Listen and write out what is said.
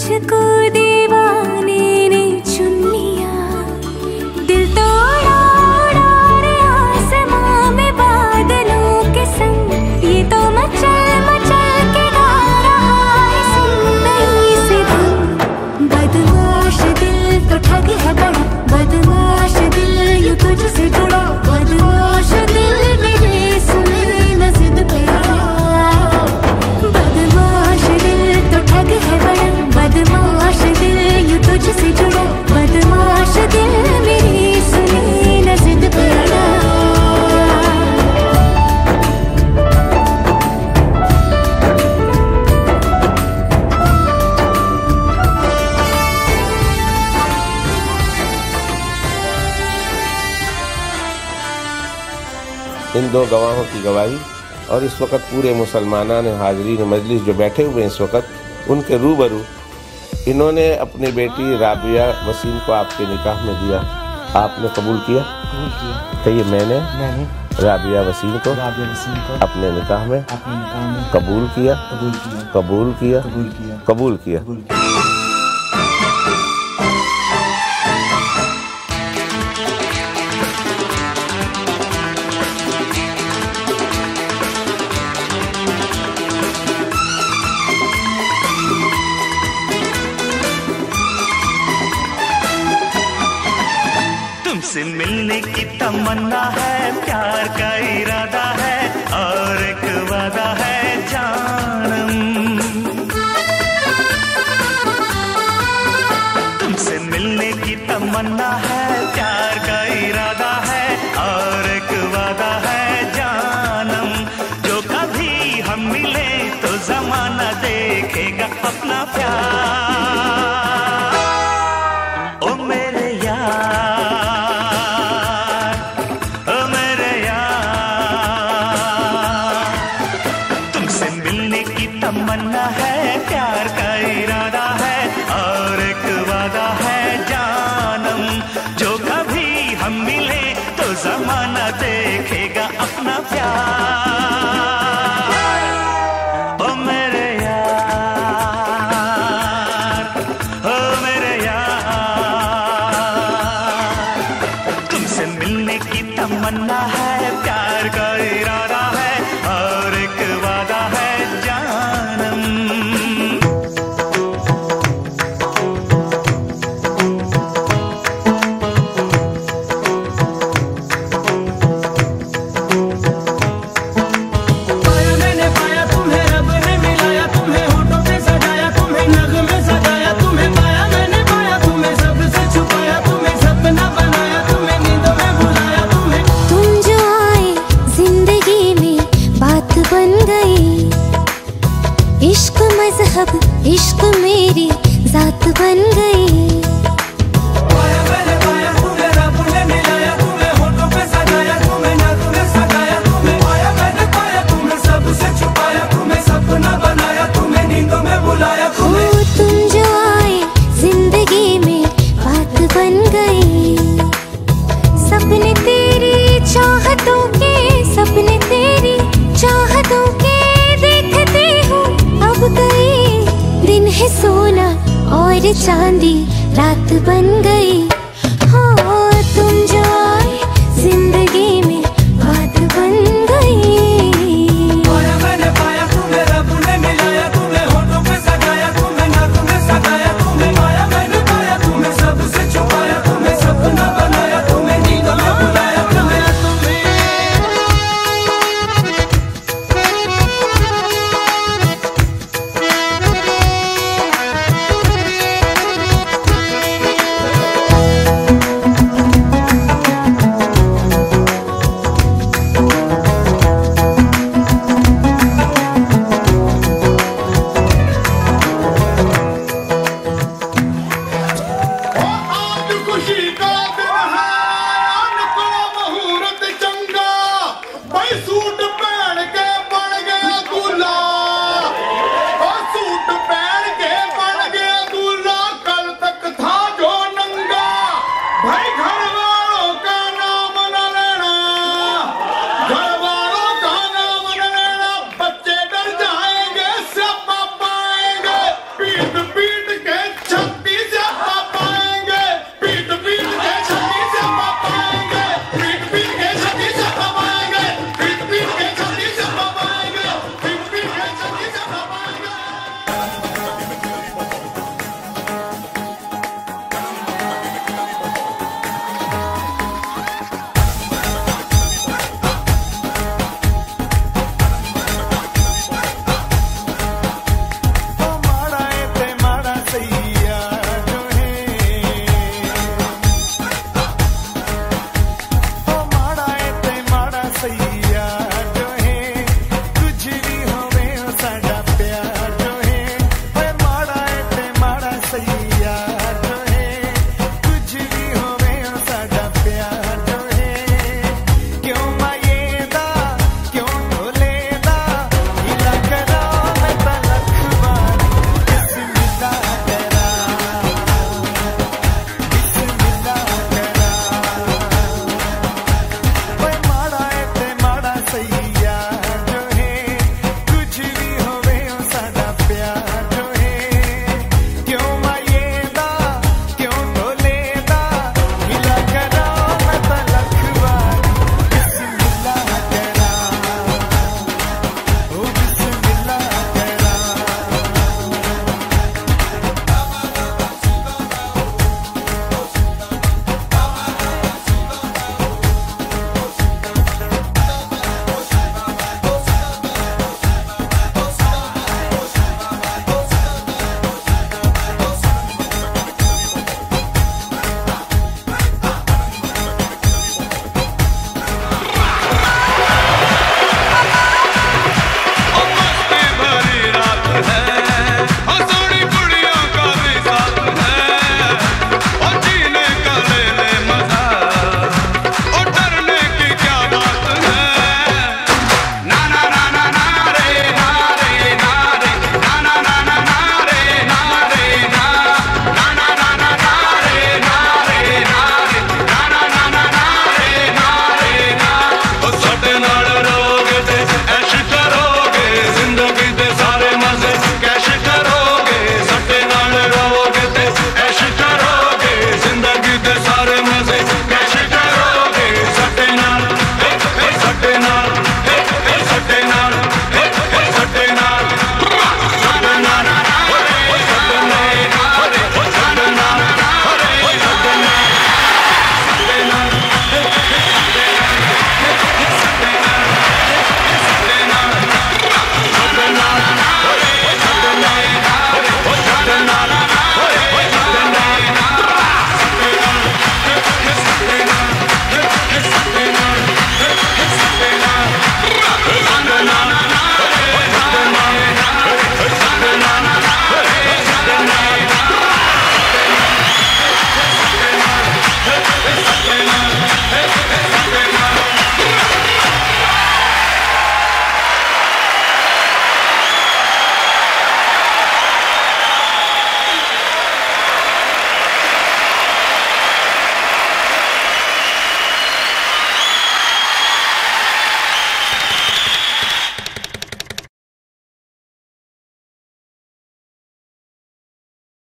तुझको दीवाने ने चुन लिया, दिल तोड़ा उड़ा रे आसमां में बादलों के संग, ये तो मचल मचल के गा रहा है सुंदरी से धुन। बदमाश दिल तो ठग है बड़ा, बदमाश दिल यूं तुझसे जुड़ा, बदमाश दिल मेरे सुने न जिद पे अड़ा। बदमाश दिल तो ठग है बड़ा, बदमाश दिल यूं तुझसे जुड़ा, बदमाश दिल मेरे सुने न जिद पे अड़ा। इन दो गवाहों की गवाही और इस वक्त पूरे मुसलमानान हाजरीन मजलिस जो बैठे हुए हैं इस वक्त, उनके रूबरू इन्होंने अपनी बेटी राबिया वसीम को आपके निकाह में दिया। आपने कबूल किया? कबूल किया। कहिए मैंने राबिया वसीम को अपने निकाह में कबूल किया, कबूल किया, कबूल किया। तुमसे मिलने की तमन्ना है, प्यार का इरादा है और एक वादा है जानम। तुमसे मिलने की तमन्ना है, प्यार का इरादा है और एक वादा है जानम। जो कभी हम मिले तो जमाना देखेगा अपना प्यार। ओ मेरे यार, तमन्ना है, प्यार का इरादा है और एक वादा है जानम। जो कभी हम मिले तो जमाना देखेगा अपना प्यार। ओ मेरे यार, ओ मेरे यार, तुमसे मिलने की तमन्ना है, प्यार का इरादा है और एक वादा है जानम। पाया मैंने पाया तुम्हें, रब ने मिलाया तुम्हें, होठों पे सजाया तुम्हें, नगमे सजाया तुम्हें। पाया मैंने पाया तुम्हें, सबसे छुपाया तुम्हें, सपना बनाया तुम्हें, नींदों में बुलाया तुम्हें। तुम जो आए जिंदगी में बात बन गई, इश्क मजहब इश्क मेरी जात बन गई। पाया मैंने पाया तुम्हें, रब ने मिलाया तुम्हें, होठों पे सजाया तुम्हें, नगमे सजाया तुम्हें। पाया मैंने पाया तुम्हें, सबसे छुपाया तुम्हें, सपना बनाया तुम्हें, नींदों में बुलाया तुम्हें। ओ तुम जो आए जिंदगी में बात बन गई, सपने तेरी चाहतों के, सपने तेरी चाहतों के देखते हूँ अब गई। दिन है सोना और चांदी रात बन गई।